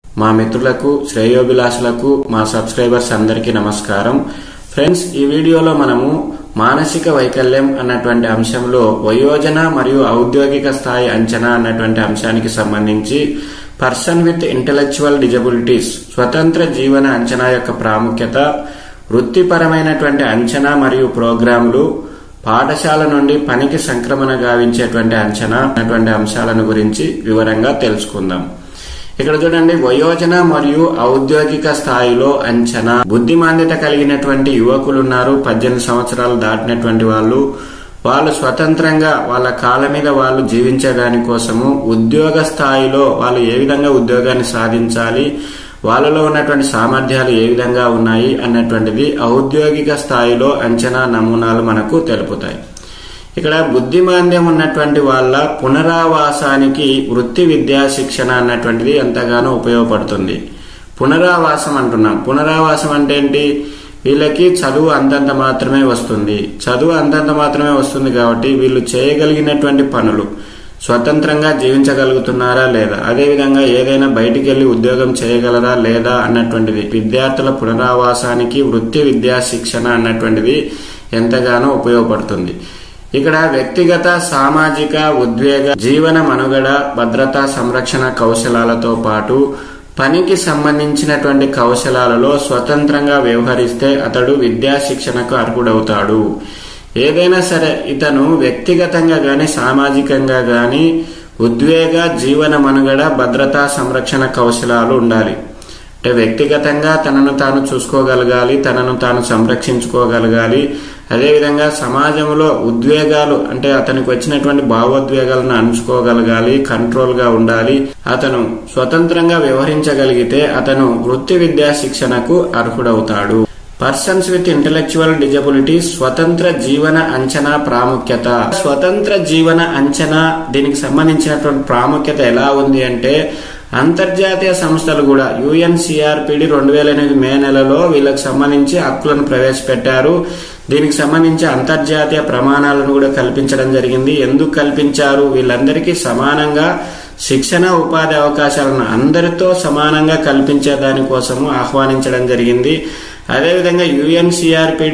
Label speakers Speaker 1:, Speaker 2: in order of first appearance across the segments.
Speaker 1: మా మిత్రులకు శ్రేయోభిలాషులకు మా సబ్స్క్రైబర్స్ అందరికీ నమస్కారం. ఫ్రెండ్స్, ఈ వీడియోలో మనము మానసిక వైకల్యం అన్నటువంటి అంశంలో వయోజన మరియు ఔద్యోగిక స్థాయి అంచనా అన్నటువంటి అంశానికి సంబంధించి పర్సన్ విత్ ఇంటెలెక్చువల్ డిజబిలిటీస్ స్వతంత్ర జీవన అంచనా యొక్క ప్రాముఖ్యత, వృత్తిపరమైనటువంటి అంచనా మరియు ప్రోగ్రాంలు, పాఠశాల నుండి పనికి సంక్రమణ గావించేటువంటి అంచనా అన్నటువంటి అంశాలను గురించి వివరంగా తెలుసుకుందాం. ఇక్కడ చూడండి, వయోజన మరియు ఔద్యోగిక స్థాయిలో అంచనా. బుద్ధిమాంద్యత కలిగినటువంటి యువకులున్నారు, 18 సంవత్సరాలు దాటినటువంటి వాళ్ళు స్వతంత్రంగా వాళ్ళ కాళ్ళ మీద వాళ్ళు జీవించేదాని కోసము ఉద్యోగ స్థాయిలో వాళ్ళు ఏ విధంగా ఉద్యోగాన్ని సాధించాలి, వాళ్ళలో ఉన్నటువంటి సామర్థ్యాలు ఏ విధంగా ఉన్నాయి అన్నటువంటిది ఔద్యోగిక స్థాయిలో అంచనా నమూనాలు మనకు తెలుపుతాయి. ఇక్కడ బుద్ధిమాంద్యం ఉన్నటువంటి వాళ్ళ పునరావాసానికి వృత్తి విద్యా శిక్షణ అన్నటువంటిది ఎంతగానో ఉపయోగపడుతుంది. పునరావాసం అంటున్నాం. పునరావాసం అంటే ఏంటి? వీళ్ళకి చదువు అంతంత మాత్రమే వస్తుంది. చదువు అంతంత మాత్రమే వస్తుంది కాబట్టి వీళ్ళు చేయగలిగినటువంటి పనులు స్వతంత్రంగా జీవించగలుగుతున్నారా లేదా, అదేవిధంగా ఏదైనా బయటికి వెళ్లి ఉద్యోగం చేయగలరా లేదా అన్నటువంటిది విద్యార్థుల పునరావాసానికి వృత్తి విద్యా శిక్షణ అన్నటువంటిది ఎంతగానో ఉపయోగపడుతుంది. ఇక్కడ వ్యక్తిగత, సామాజిక, ఉద్వేగ, జీవన మనుగడ, భద్రతా సంరక్షణ కౌశలాలతో పాటు పనికి సంబంధించినటువంటి కౌశలాలలో స్వతంత్రంగా వ్యవహరిస్తే అతడు విద్యా శిక్షణకు అర్హుడవుతాడు. ఏదైనా సరే ఇతను వ్యక్తిగతంగా గాని సామాజికంగా గాని ఉద్వేగ, జీవన మనుగడ, భద్రతా సంరక్షణ కౌశలాలు ఉండాలి. అంటే వ్యక్తిగతంగా తనను తాను చూసుకోగలగాలి, తనను తాను సంరక్షించుకోగలగాలి. అదేవిధంగా సమాజంలో ఉద్వేగాలు అంటే అతనికి వచ్చినటువంటి భావోద్వేగాలను అణుచుకోగలగాలి, కంట్రోల్ గా ఉండాలి. అతను స్వతంత్రంగా వ్యవహరించగలిగితే అతను వృత్తి విద్యా శిక్షణకు అర్హుడవుతాడు. పర్సన్స్ విత్ ఇంటెలెక్చువల్ డిజబిలిటీస్ స్వతంత్ర జీవన అంచనా ప్రాముఖ్యత. స్వతంత్ర జీవన అంచనా దీనికి సంబంధించినటువంటి ప్రాముఖ్యత ఎలా ఉంది అంటే, అంతర్జాతీయ సంస్థలు కూడా UNCRPD 2008 మే నెలలో వీళ్ళకి సంబంధించి హక్కులను ప్రవేశపెట్టారు. దీనికి సంబంధించి అంతర్జాతీయ ప్రమాణాలను కూడా కల్పించడం జరిగింది. ఎందుకు కల్పించారు? వీళ్ళందరికీ సమానంగా శిక్షణ, ఉపాధి అవకాశాలను అందరితో సమానంగా కల్పించే దానికోసము ఆహ్వానించడం జరిగింది. అదేవిధంగా UNCRPD,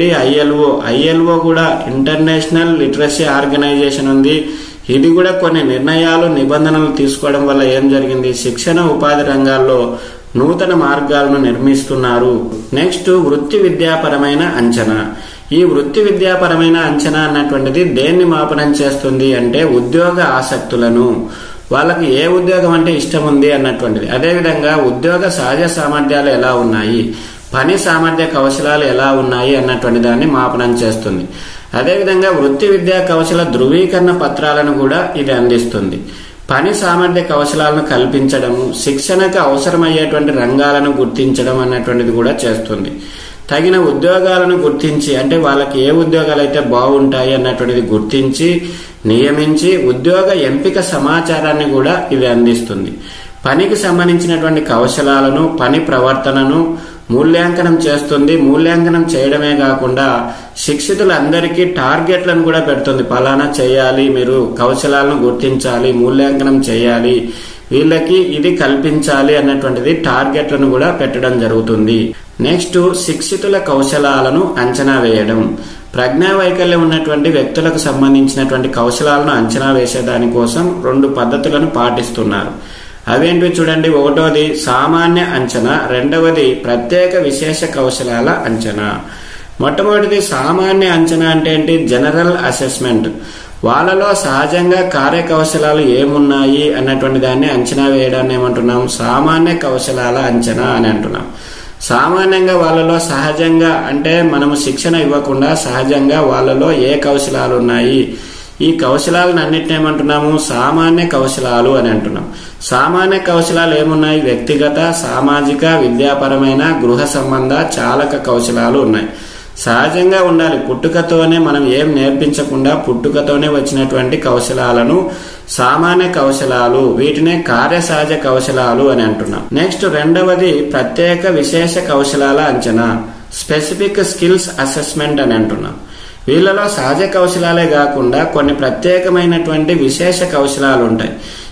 Speaker 1: ILO కూడా ఇంటర్నేషనల్ లిటరసీ ఆర్గనైజేషన్ ఉంది. ఇది కూడా కొన్ని నిర్ణయాలు, నిబంధనలు తీసుకోవడం వల్ల ఏం జరిగింది? శిక్షణ, ఉపాధి రంగాల్లో నూతన మార్గాలను నిర్మిస్తున్నారు. నెక్స్ట్, వృత్తి విద్యాపరమైన అంచనా. ఈ వృత్తి విద్యాపరమైన అంచనా అన్నటువంటిది దేన్ని మాపనం చేస్తుంది అంటే ఉద్యోగ ఆసక్తులను, వాళ్ళకి ఏ ఉద్యోగం అంటే ఇష్టం ఉంది అన్నటువంటిది. అదేవిధంగా ఉద్యోగ సహజ సామర్థ్యాలు ఎలా ఉన్నాయి, పని సామర్థ్య కౌశలాలు ఎలా ఉన్నాయి అన్నటువంటి దాన్ని మాపనం చేస్తుంది. అదేవిధంగా వృత్తి విద్యా కౌశల ధృవీకరణ పత్రాలను కూడా ఇది అందిస్తుంది. పని సామర్థ్య కౌశలాలను కల్పించడము, శిక్షణకు అవసరమయ్యేటువంటి రంగాలను గుర్తించడం అన్నటువంటిది కూడా చేస్తుంది. తగిన ఉద్యోగాలను గుర్తించి అంటే వాళ్ళకి ఏ ఉద్యోగాలు అయితే బాగుంటాయి అన్నటువంటిది గుర్తించి నియమించి ఉద్యోగ ఎంపిక సమాచారాన్ని కూడా ఇది అందిస్తుంది. పనికి సంబంధించినటువంటి కౌశలాలను, పని ప్రవర్తనను మూల్యాంకనం చేస్తుంది. మూల్యాంకనం చేయడమే కాకుండా శిక్షితులందరికీ టార్గెట్లను కూడా పెడుతుంది. పలానా చేయాలి, మీరు కౌశలాలను గుర్తించాలి, మూల్యాంకనం చేయాలి, వీళ్ళకి ఇది కల్పించాలి అన్నటువంటిది టార్గెట్లను కూడా పెట్టడం జరుగుతుంది. నెక్స్ట్, శిక్షితుల కౌశలాలను అంచనా వేయడం. ప్రజ్ఞా వైకల్యం ఉన్నటువంటి వ్యక్తులకు సంబంధించినటువంటి కౌశలాలను అంచనా వేసే దానికోసం 2 పద్ధతులను పాటిస్తున్నారు. అవేంటి చూడండి. ఒకటోది సామాన్య అంచనా, రెండవది ప్రత్యేక విశేష కౌశలాల అంచనా. మొట్టమొదటిది సామాన్య అంచనా అంటే ఏంటి? General assessment. వాళ్ళలో సహజంగా కార్యకౌశలాలు ఏమున్నాయి అన్నటువంటి దాన్ని అంచనా వేయడాన్ని ఏమంటున్నాం? సామాన్య కౌశలాల అంచనా అని అంటున్నాం. సామాన్యంగా వాళ్ళలో సహజంగా అంటే మనము శిక్షణ ఇవ్వకుండా సహజంగా వాళ్ళలో ఏ కౌశలాలు ఉన్నాయి, ఈ కౌశలాలను అన్నిటిని ఏమంటున్నాము? సామాన్య కౌశలాలు అని అంటున్నాం. సామాన్య కౌశలాలు ఏమున్నాయి? వ్యక్తిగత, సామాజిక, విద్యాపరమైన, గృహ సంబంధ, చాలక కౌశలాలు ఉన్నాయి. సహజంగా ఉండాలి. పుట్టుకతోనే మనం ఏం నేర్పించకుండా పుట్టుకతోనే వచ్చినటువంటి కౌశలాలను సామాన్య కౌశలాలు, వీటినే కార్యసహజ కౌశలాలు అని అంటున్నాం. నెక్స్ట్, రెండవది ప్రత్యేక విశేష కౌశలాల అంచనా, స్పెసిఫిక్ స్కిల్స్ అసెస్మెంట్ అని అంటున్నాం. వీళ్ళలో సహజ కౌశలాలే కాకుండా కొన్ని ప్రత్యేకమైనటువంటి విశేష కౌశలాలు ఉంటాయి.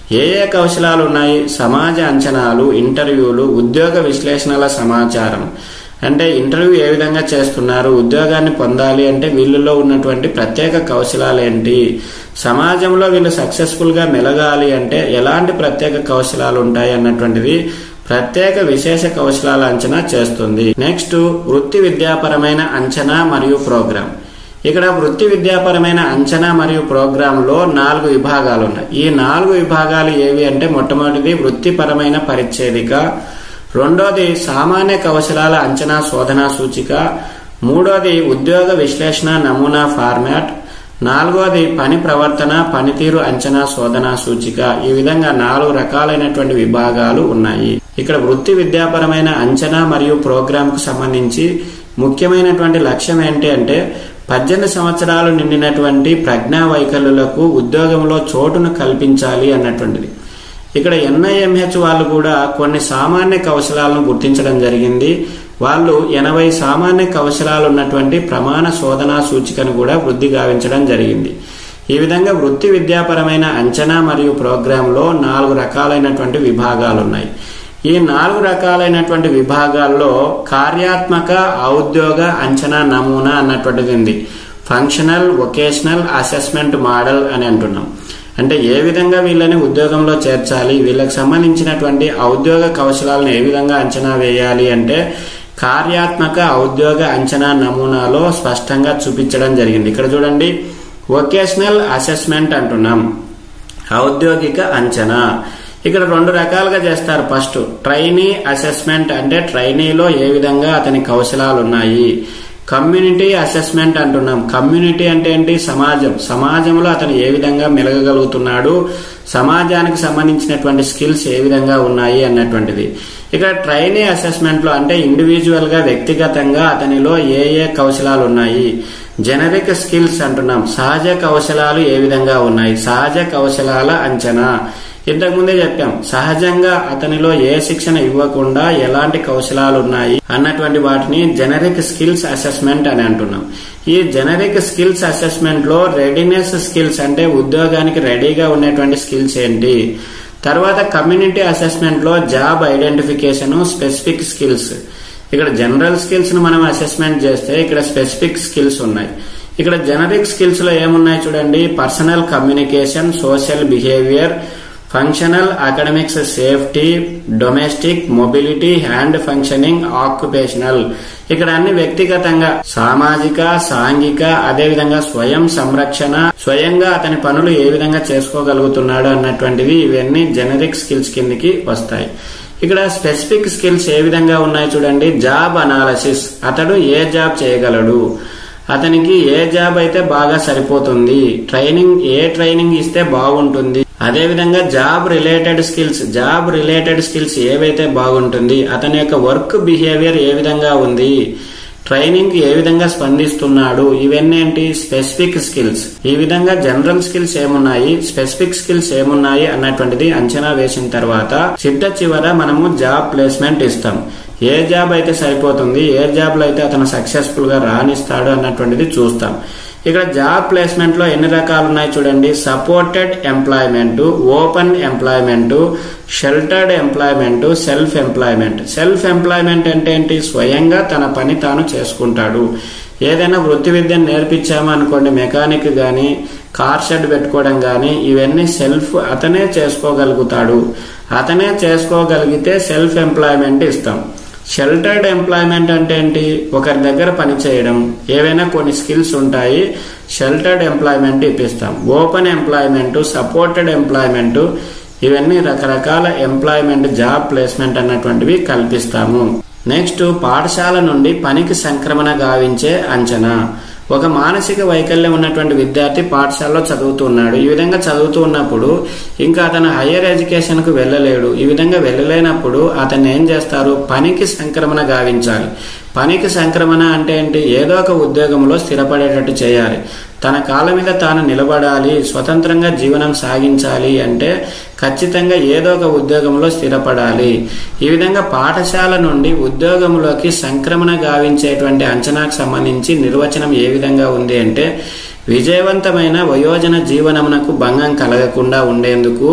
Speaker 1: ఏ కౌశలాలు ఉన్నాయి? సమాజ అంచనాలు, ఇంటర్వ్యూలు, ఉద్యోగ విశ్లేషణల సమాచారం. అంటే ఇంటర్వ్యూ ఏ విధంగా చేస్తున్నారు, ఉద్యోగాన్ని పొందాలి అంటే వీళ్ళలో ఉన్నటువంటి ప్రత్యేక కౌశలాలు ఏంటి, సమాజంలో వీళ్ళు సక్సెస్ఫుల్ గా మెలగాలి అంటే ఎలాంటి ప్రత్యేక కౌశలాలు ఉంటాయి అన్నటువంటిది ప్రత్యేక విశేష కౌశలాల అంచనా చేస్తుంది. నెక్స్ట్ వృత్తి విద్యాపరమైన అంచనా మరియు ప్రోగ్రాం. ఇక్కడ వృత్తి విద్యాపరమైన అంచనా మరియు ప్రోగ్రామ్ లో 4 విభాగాలు ఉన్నాయి. ఈ 4 విభాగాలు ఏవి అంటే మొట్టమొదటిది వృత్తిపరమైన పరిచ్ఛేదిక, రెండోది సామాన్య కౌశలాల అంచనా శోధనా సూచిక, మూడోది ఉద్యోగ విశ్లేషణ నమూనా ఫార్మాట్, నాలుగోది పని ప్రవర్తన పనితీరు అంచనా శోధనా సూచిక. ఈ విధంగా 4 రకాలైనటువంటి విభాగాలు ఉన్నాయి. ఇక్కడ వృత్తి విద్యాపరమైన అంచనా మరియు ప్రోగ్రామ్ కు సంబంధించి ముఖ్యమైనటువంటి లక్ష్యం ఏంటి అంటే 18 సంవత్సరాలు నిండినటువంటి ప్రజ్ఞా వైకల్యులకు ఉద్యోగంలో చోటును కల్పించాలి అన్నటువంటిది. ఇక్కడ NIMH వాళ్ళు కూడా కొన్ని సామాన్య కౌశలాలను గుర్తించడం జరిగింది. వాళ్ళు 80 సామాన్య కౌశలాలు ఉన్నటువంటి ప్రమాణ శోధనా సూచికను కూడా వృద్ధి గావించడం జరిగింది. ఈ విధంగా వృత్తి విద్యాపరమైన అంచనా మరియు ప్రోగ్రాంలో 4 రకాలైనటువంటి విభాగాలు ఉన్నాయి. ఈ 4 రకాలైనటువంటి విభాగాల్లో కార్యాత్మక ఔద్యోగ అంచనా నమూనా అన్నటువంటిది ఉంది. ఫంక్షనల్ వొకేషనల్ అసెస్మెంట్ మోడల్ అని అంటున్నాం. అంటే ఏ విధంగా వీళ్ళని ఉద్యోగంలో చేర్చాలి, వీళ్ళకి సంబంధించినటువంటి ఔద్యోగ కౌశలాలను ఏ విధంగా అంచనా వేయాలి అంటే కార్యాత్మక ఔద్యోగ అంచనా నమూనాలో స్పష్టంగా చూపించడం జరిగింది. ఇక్కడ చూడండి, వొకేషనల్ అసెస్మెంట్ అంటున్నాం, ఔద్యోగిక అంచనా. ఇక్కడ 2 రకాలుగా చేస్తారు. ఫస్ట్ ట్రైనీ అసెస్మెంట్, అంటే ట్రైనీలో ఏ విధంగా అతని కౌశలాలు ఉన్నాయి. కమ్యూనిటీ అసెస్మెంట్ అంటున్నాం. కమ్యూనిటీ అంటే ఏంటి? సమాజంలో అతను ఏ విధంగా మెలగగలుగుతున్నాడు, సమాజానికి సంబంధించినటువంటి స్కిల్స్ ఏ విధంగా ఉన్నాయి అన్నటువంటిది. ఇక్కడ ట్రైనీ అసెస్మెంట్ లో అంటే ఇండివిజువల్ గా వ్యక్తిగతంగా అతనిలో ఏ కౌశలాలు ఉన్నాయి. జెనరిక్ స్కిల్స్ అంటున్నాం, సహజ కౌశలాలు ఏ విధంగా ఉన్నాయి, సహజ కౌశలాల అంచనా. ఇంతకుముందే చెప్పాం, సహజంగా అతనిలో ఏ శిక్షణ ఇవ్వకుండా ఎలాంటి కౌశలాలు ఉన్నాయి అన్నటువంటి వాటిని జెనరిక్ స్కిల్స్ అసెస్మెంట్ అని అంటున్నాం. ఈ జెనరిక్ స్కిల్స్ అసెస్మెంట్ లో రెడీనెస్ స్కిల్స్ అంటే ఉద్యోగానికి రెడీగా ఉన్నటువంటి స్కిల్స్ ఏంటి. తర్వాత కమ్యూనిటీ అసెస్మెంట్ లో జాబ్ ఐడెంటిఫికేషన్, స్పెసిఫిక్ స్కిల్స్. ఇక్కడ జనరల్ స్కిల్స్ ను మనం అసెస్మెంట్ చేస్తే ఇక్కడ స్పెసిఫిక్ స్కిల్స్ ఉన్నాయి. ఇక్కడ జెనరిక్ స్కిల్స్ లో ఏమున్నాయి చూడండి, personal communication, social behaviour, functional academics, safety, domestic, mobility, hand functioning, occupational. ఇక్కడ అన్ని వ్యక్తిగతంగా సామాజిక, సాంఘిక, అదేవిధంగా స్వయం సంరక్షణ, స్వయంగా అతని పనులు ఏ విధంగా చేసుకోగలుగుతున్నాడు అన్నటువంటివి ఇవన్నీ జెనరిక్ స్కిల్స్ కిందకి వస్తాయి. ఇక్కడ స్పెసిఫిక్ స్కిల్స్ ఏ విధంగా ఉన్నాయి చూడండి, జాబ్ అనాలిసిస్, అతడు ఏ జాబ్ చేయగలడు, అతనికి ఏ జాబ్ అయితే బాగా సరిపోతుంది, ఏ ట్రైనింగ్ ఇస్తే బాగుంటుంది, అదేవిధంగా జాబ్ రిలేటెడ్ స్కిల్స్ ఏవైతే బాగుంటుంది, అతని యొక్క వర్క్ బిహేవియర్ ఏ విధంగా ఉంది, ట్రైనింగ్ ఏ విధంగా స్పందిస్తున్నాడు, ఇవన్నీ ఏంటి స్పెసిఫిక్ స్కిల్స్. ఈ విధంగా జనరల్ స్కిల్స్ ఏమున్నాయి, స్పెసిఫిక్ స్కిల్స్ ఏమున్నాయి అన్నటువంటిది అంచనా వేసిన తర్వాత చివర మనము జాబ్ ప్లేస్మెంట్ ఇస్తాం. ఏ జాబ్ అయితే సరిపోతుంది, ఏ జాబ్ లో అయితే అతను సక్సెస్ఫుల్ గా రాణిస్తాడు అన్నటువంటిది చూస్తాం. ఇక్కడ జాబ్ ప్లేస్మెంట్ లో ఎన్ని రకాలు ఉన్నాయి చూడండి, supported employment, open employment, sheltered employment, self employment. Self employment అంటే ఏంటి, స్వయంగా తన పని తాను చేసుకుంటాడు. ఏదైనా వృత్తి విద్యను నేర్పించాము అనుకోండి, మెకానిక్ గాని కార్ షెడ్ పెట్టుకోవడం గాని, ఇవన్నీ అతనే చేసుకోగలుగుతాడు. అతనే చేసుకోగలిగితే సెల్ఫ్ ఎంప్లాయ్మెంట్ ఇస్తాం. షెల్టర్డ్ ఎంప్లాయ్మెంట్ అంటే ఏంటి, ఒకరి దగ్గర పని చేయడం, ఏవైనా కొన్ని స్కిల్స్ ఉంటాయి, షెల్టర్డ్ ఎంప్లాయ్మెంట్ ఇప్పిస్తాం. ఓపెన్ ఎంప్లాయ్మెంట్, సపోర్టెడ్ ఎంప్లాయ్మెంట్, ఇవన్నీ రకరకాల ఎంప్లాయ్మెంట్ జాబ్ ప్లేస్మెంట్ అన్నటువంటివి కల్పిస్తాము. నెక్స్ట్ పాఠశాల నుండి పనికి సంక్రమణ గావించే అంచనా. ఒక మానసిక వైకల్యం ఉన్నటువంటి విద్యార్థి పాఠశాలలో చదువుతున్నాడు. ఈ విధంగా చదువుతూ ఉన్నప్పుడు ఇంకా అతను హయ్యర్ ఎడ్యుకేషన్ కు వెళ్ళలేడు. ఈ విధంగా వెళ్ళలేనప్పుడు అతన్ని ఏం చేస్తారు, పనికి సంక్రమణ గావించాలి. పనికి సంక్రమణ అంటే ఏంటి, ఏదో ఒక ఉద్యోగంలో స్థిరపడేటట్టు చేయాలి. తన కాళ్ళ మీద తాను నిలబడాలి, స్వతంత్రంగా జీవనం సాగించాలి అంటే ఖచ్చితంగా ఏదో ఒక ఉద్యోగంలో స్థిరపడాలి. ఈ విధంగా పాఠశాల నుండి ఉద్యోగంలోకి సంక్రమణ గావించేటువంటి అంచనాకు సంబంధించి నిర్వచనం ఏ విధంగా ఉంది అంటే, విజయవంతమైన వయోజన జీవనమునకు భంగం కలగకుండా ఉండేందుకు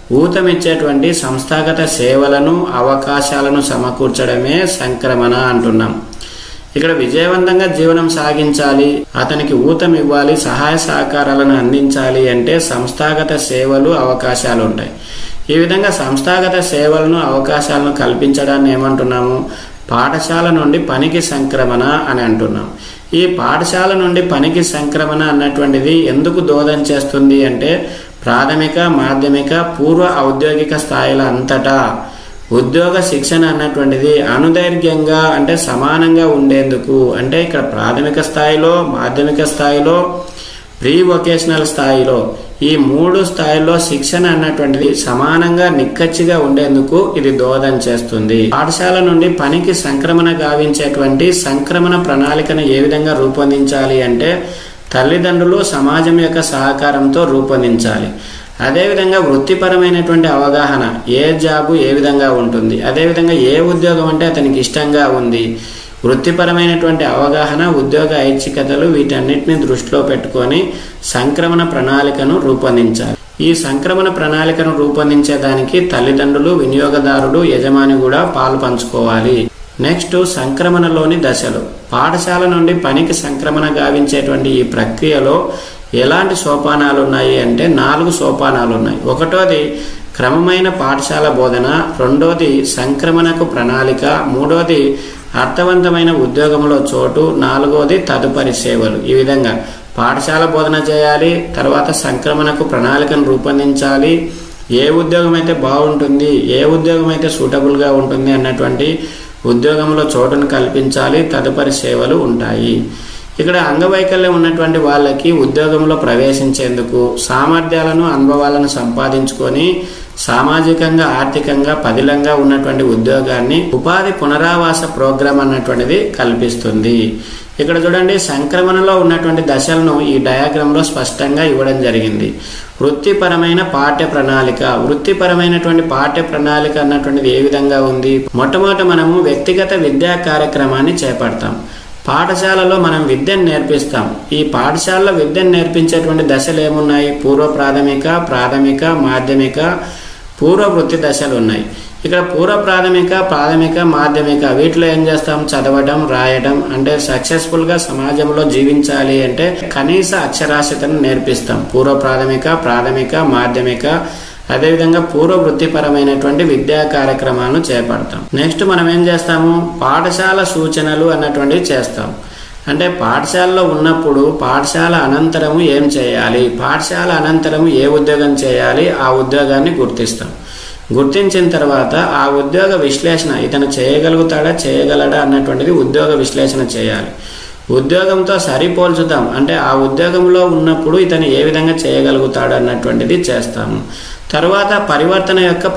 Speaker 1: ఊతమిచ్చేటువంటి సంస్థాగత సేవలను అవకాశాలను సమకూర్చడమే సంక్రమణ అంటున్నాం. ఇక్కడ విజయవంతంగా జీవనం సాగించాలి, అతనికి ఊతం ఇవ్వాలి, సహాయ సహకారాలను అందించాలి అంటే సంస్థాగత సేవలు అవకాశాలు ఉంటాయి. ఈ విధంగా సంస్థాగత సేవలను అవకాశాలను కల్పించడాన్ని ఏమంటున్నాము? పాఠశాల నుండి పనికి సంక్రమణ అని అంటున్నాం. ఈ పాఠశాల నుండి పనికి సంక్రమణ అన్నటువంటిది ఎందుకు దోహదం చేస్తుంది అంటే ప్రాథమిక, మాధ్యమిక, పూర్వ ఔద్యోగిక స్థాయిల అంతటా ఉద్యోగ శిక్షణ అన్నటువంటిది అనుదైర్ఘ్యంగా అంటే సమానంగా ఉండేందుకు, అంటే ఇక్కడ ప్రాథమిక స్థాయిలో, మాధ్యమిక స్థాయిలో, ప్రీ వొకేషనల్ స్థాయిలో ఈ 3 స్థాయిల్లో శిక్షణ అన్నటువంటిది సమానంగా నిక్కచ్చిగా ఉండేందుకు ఇది దోహదం చేస్తుంది. పాఠశాల నుండి పనికి సంక్రమణ గావించేటువంటి సంక్రమణ ప్రణాళికను ఏ విధంగా రూపొందించాలి అంటే తల్లిదండ్రులు, సమాజం యొక్క సహకారంతో రూపొందించాలి. అదేవిధంగా వృత్తిపరమైనటువంటి అవగాహన, ఏ జాబు ఏ విధంగా ఉంటుంది, అదేవిధంగా ఏ ఉద్యోగం అంటే అతనికి ఇష్టంగా ఉంది, వృత్తిపరమైనటువంటి అవగాహన, ఉద్యోగ ఐచ్ఛికతలు వీటన్నిటిని దృష్టిలో పెట్టుకొని సంక్రమణ ప్రణాళికను రూపొందించాలి. ఈ సంక్రమణ ప్రణాళికను రూపొందించేదానికి తల్లిదండ్రులు, వినియోగదారుడు, యజమాని కూడా పాలు పంచుకోవాలి. నెక్స్ట్ సంక్రమణలోని దశలు. పాఠశాల నుండి పనికి సంక్రమణ గావించేటువంటి ఈ ప్రక్రియలో ఎలాంటి సోపానాలు ఉన్నాయి అంటే 4 సోపానాలు ఉన్నాయి. ఒకటోది క్రమమైన పాఠశాల బోధన, రెండోది సంక్రమణకు ప్రణాళిక, మూడోది అర్థవంతమైన ఉద్యోగంలో చోటు, నాలుగోది తదుపరి సేవలు. ఈ విధంగా పాఠశాల బోధన చేయాలి, తర్వాత సంక్రమణకు ప్రణాళికను రూపొందించాలి, ఏ ఉద్యోగం అయితే బాగుంటుంది, ఏ ఉద్యోగం అయితే సూటబుల్గా ఉంటుంది అన్నటువంటి ఉద్యోగంలో చోటును కల్పించాలి, తదుపరి సేవలు ఉంటాయి. ఇక్కడ అంగవైకల్యం ఉన్నటువంటి వాళ్ళకి ఉద్యోగంలో ప్రవేశించేందుకు సామర్థ్యాలను, అనుభవాలను సంపాదించుకొని సామాజికంగా, ఆర్థికంగా పదిలంగా ఉన్నటువంటి ఉద్యోగాన్ని ఉపాధి పునరావాస ప్రోగ్రాం అన్నటువంటిది కల్పిస్తుంది. ఇక్కడ చూడండి, సంక్రమణలో ఉన్నటువంటి దశలను ఈ డయాగ్రామ్ లో స్పష్టంగా ఇవ్వడం జరిగింది. వృత్తిపరమైన పాఠ్య ప్రణాళిక. వృత్తిపరమైనటువంటి పాఠ్య ప్రణాళిక అన్నటువంటిది ఏ విధంగా ఉంది? మొట్టమొదట మనము వ్యక్తిగత విద్యా కార్యక్రమాన్ని చేపడతాం. పాఠశాలలో మనం విద్యను నేర్పిస్తాం. ఈ పాఠశాలలో విద్యను నేర్పించేటువంటి దశలు ఏమున్నాయి? పూర్వ ప్రాథమిక, ప్రాథమిక, మాధ్యమిక, పూర్వ వృత్తి దశలు ఉన్నాయి. ఇక్కడ పూర్వ ప్రాథమిక, మాధ్యమిక వీటిలో ఏం చేస్తాం? చదవడం, రాయడం, అంటే సక్సెస్ఫుల్ గా సమాజంలో జీవించాలి అంటే కనీస అక్షరాస్యతను నేర్పిస్తాం. పూర్వ ప్రాథమిక, మాధ్యమిక, అదేవిధంగా పూర్వ వృత్తిపరమైనటువంటి విద్యా కార్యక్రమాలను చేపడతాం. నెక్స్ట్ మనం ఏం చేస్తాము? పాఠశాల సూచనలు అన్నటువంటివి చేస్తాం. అంటే పాఠశాలలో ఉన్నప్పుడు పాఠశాల అనంతరము ఏం చేయాలి, పాఠశాల అనంతరము ఏ ఉద్యోగం చేయాలి, ఆ ఉద్యోగాన్ని గుర్తిస్తాం. గుర్తించిన తర్వాత ఆ ఉద్యోగ విశ్లేషణ, ఇతను చేయగలుగుతాడా చేయగలడా అన్నటువంటిది ఉద్యోగ విశ్లేషణ చేయాలి. ఉద్యోగంతో సరిపోల్చుతాం, అంటే ఆ ఉద్యోగంలో ఉన్నప్పుడు ఇతను ఏ విధంగా చేయగలుగుతాడు అన్నటువంటిది చేస్తాము. తర్వాత పరివర్తన యొక్క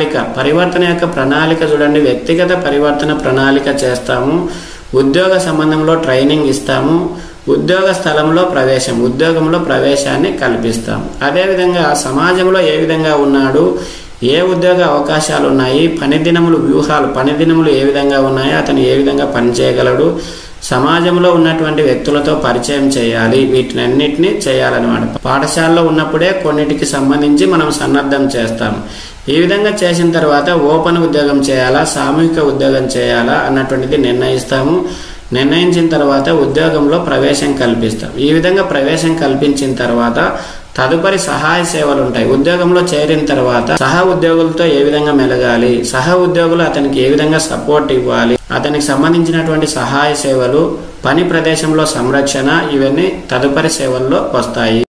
Speaker 1: ప్రణాళిక చూడండి, వ్యక్తిగత పరివర్తన ప్రణాళిక చేస్తాము, ఉద్యోగ సంబంధంలో ట్రైనింగ్ ఇస్తాము, ఉద్యోగ స్థలంలో ఉద్యోగంలో ప్రవేశాన్ని కల్పిస్తాము. అదేవిధంగా సమాజంలో ఏ విధంగా ఉన్నాడు, ఏ ఉద్యోగ అవకాశాలు ఉన్నాయి, పని దినములు ఏ విధంగా ఉన్నాయో, అతను ఏ విధంగా పని చేయగలడు, సమాజంలో ఉన్నటువంటి వ్యక్తులతో పరిచయం చేయాలి, వీటినన్నిటిని చేయాలన్నమాట. పాఠశాలలో ఉన్నప్పుడే కొన్నిటికి సంబంధించి మనం సన్నద్ధం చేస్తాం. ఈ విధంగా చేసిన తర్వాత ఓపెన్ ఉద్యోగం చేయాలా, సామూహిక ఉద్యోగం చేయాలా అన్నటువంటిది నిర్ణయిస్తాము. నిర్ణయించిన తర్వాత ఉద్యోగంలో ప్రవేశం కల్పిస్తాం. ఈ విధంగా ప్రవేశం కల్పించిన తర్వాత తదుపరి సహాయ సేవలు ఉంటాయి. ఉద్యోగంలో చేరిన తర్వాత సహ ఉద్యోగులతో ఏ విధంగా మెలగాలి, సహ ఉద్యోగులు అతనికి ఏ విధంగా సపోర్ట్ ఇవ్వాలి, అతనికి సంబంధించినటువంటి సహాయ సేవలు, పని ప్రదేశంలో సంరక్షణ, ఇవన్నీ తదుపరి సేవల్లో వస్తాయి.